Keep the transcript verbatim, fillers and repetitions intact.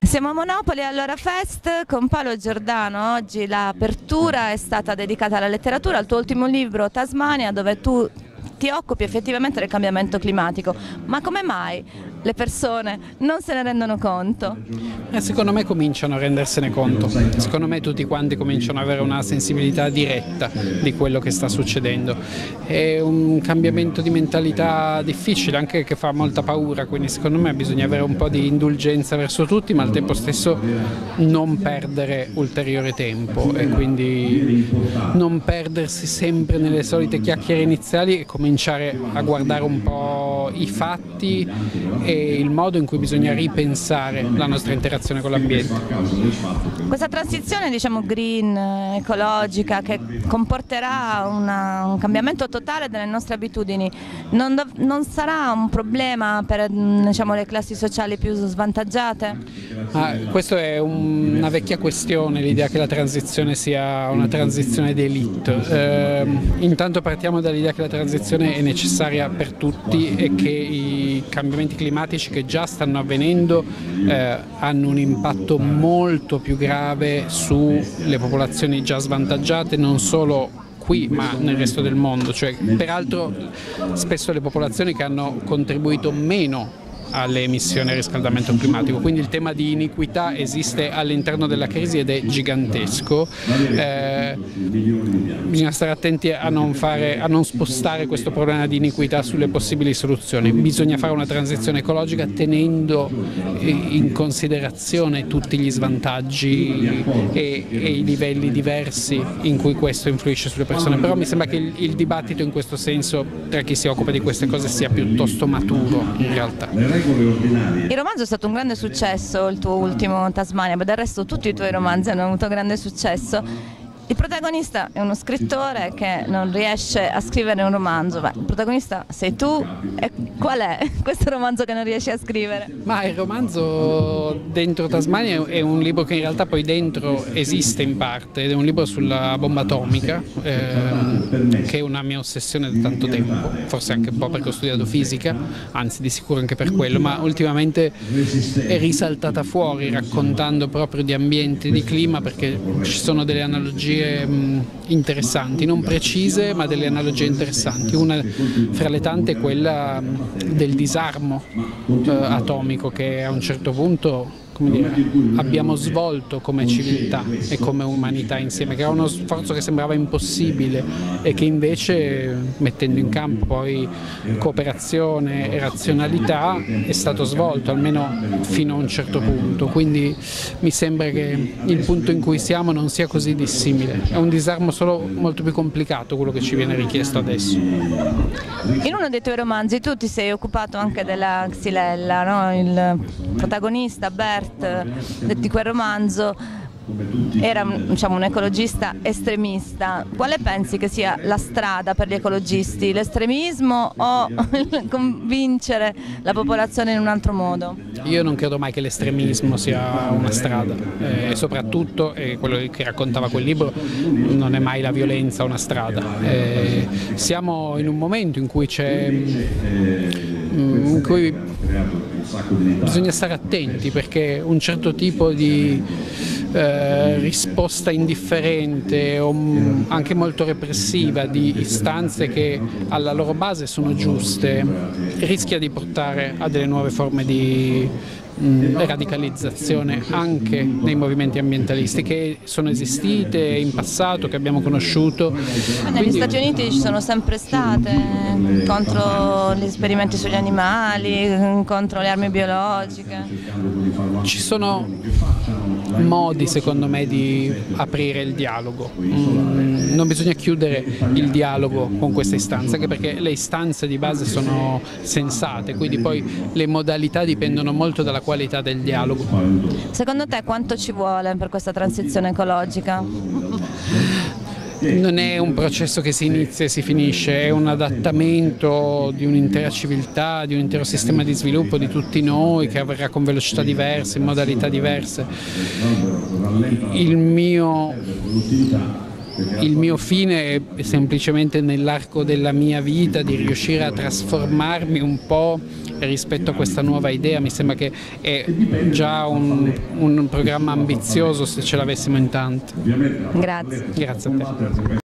Siamo a Monopoli all'Ora Fest con Paolo Giordano. Oggi l'apertura è stata dedicata alla letteratura, al tuo ultimo libro Tasmania, dove tu ti occupi effettivamente del cambiamento climatico. Ma come mai le persone non se ne rendono conto? Eh, secondo me cominciano a rendersene conto, secondo me tutti quanti cominciano ad avere una sensibilità diretta di quello che sta succedendo. È un cambiamento di mentalità difficile, anche che fa molta paura, quindi secondo me bisogna avere un po' di indulgenza verso tutti, ma al tempo stesso non perdere ulteriore tempo e quindi non perdersi sempre nelle solite chiacchiere iniziali e cominciare a guardare un po' i fatti e il modo in cui bisogna ripensare la nostra interazione con l'ambiente. Questa transizione, diciamo, green, ecologica, che comporterà una, un cambiamento totale delle nostre abitudini, non, non sarà un problema per, diciamo, le classi sociali più svantaggiate? Ah, questa è un, una vecchia questione, l'idea che la transizione sia una transizione d'élite. Eh, intanto partiamo dall'idea che la transizione è necessaria per tutti e che i cambiamenti climatici che già stanno avvenendo eh, hanno un impatto molto più grave sulle popolazioni già svantaggiate, non solo qui ma nel resto del mondo, cioè peraltro spesso le popolazioni che hanno contribuito meno alle emissioni e al riscaldamento climatico, quindi il tema di iniquità esiste all'interno della crisi ed è gigantesco. Eh, bisogna stare attenti a non, fare, a non spostare questo problema di iniquità sulle possibili soluzioni, bisogna fare una transizione ecologica tenendo in considerazione tutti gli svantaggi e, e i livelli diversi in cui questo influisce sulle persone, però mi sembra che il, il dibattito in questo senso tra chi si occupa di queste cose sia piuttosto maturo in realtà. Il romanzo è stato un grande successo, il tuo ultimo Tasmania, ma del resto tutti i tuoi romanzi hanno avuto grande successo. Il protagonista è uno scrittore che non riesce a scrivere un romanzo. Beh, il protagonista sei tu, e qual è questo romanzo che non riesci a scrivere? Ma il romanzo dentro Tasmania è un libro che in realtà poi dentro esiste in parte, ed è un libro sulla bomba atomica, eh, che è una mia ossessione da tanto tempo, forse anche un po' perché ho studiato fisica, anzi di sicuro anche per quello, ma ultimamente è risaltata fuori raccontando proprio di ambiente e di clima, perché ci sono delle analogie interessanti, non precise ma delle analogie interessanti. Una fra le tante è quella del disarmo eh, atomico che a un certo punto, come dire, abbiamo svolto come civiltà e come umanità insieme, che era uno sforzo che sembrava impossibile e che invece, mettendo in campo poi cooperazione e razionalità, è stato svolto almeno fino a un certo punto, quindi mi sembra che il punto in cui siamo non sia così dissimile, è un disarmo solo molto più complicato quello che ci viene richiesto adesso. In uno dei tuoi romanzi tu ti sei occupato anche della Xylella, no? Il protagonista Bert di quel romanzo era, diciamo, un ecologista estremista. Quale pensi che sia la strada per gli ecologisti? L'estremismo o convincere la popolazione in un altro modo? Io non credo mai che l'estremismo sia una strada e soprattutto, e quello che raccontava quel libro, non è mai la violenza una strada. E siamo in un momento in cui c'è in cui bisogna stare attenti, perché un certo tipo di eh, risposta indifferente o anche molto repressiva di istanze che alla loro base sono giuste rischia di portare a delle nuove forme di radicalizzazione anche nei movimenti ambientalisti che sono esistite in passato, che abbiamo conosciuto. Negli Quindi... Stati Uniti ci sono sempre state contro gli esperimenti sugli animali, contro le armi biologiche. Ci sono modi secondo me di aprire il dialogo, mm, non bisogna chiudere il dialogo con queste istanze, anche perché le istanze di base sono sensate, quindi poi le modalità dipendono molto dalla qualità del dialogo. Secondo te quanto ci vuole per questa transizione ecologica? Non è un processo che si inizia e si finisce, è un adattamento di un'intera civiltà, di un intero sistema di sviluppo di tutti noi, che avverrà con velocità diverse, in modalità diverse. Il mio il mio fine è semplicemente nell'arco della mia vita di riuscire a trasformarmi un po' rispetto a questa nuova idea. Mi sembra che è già un, un programma ambizioso se ce l'avessimo in tanti. Grazie. Grazie a te.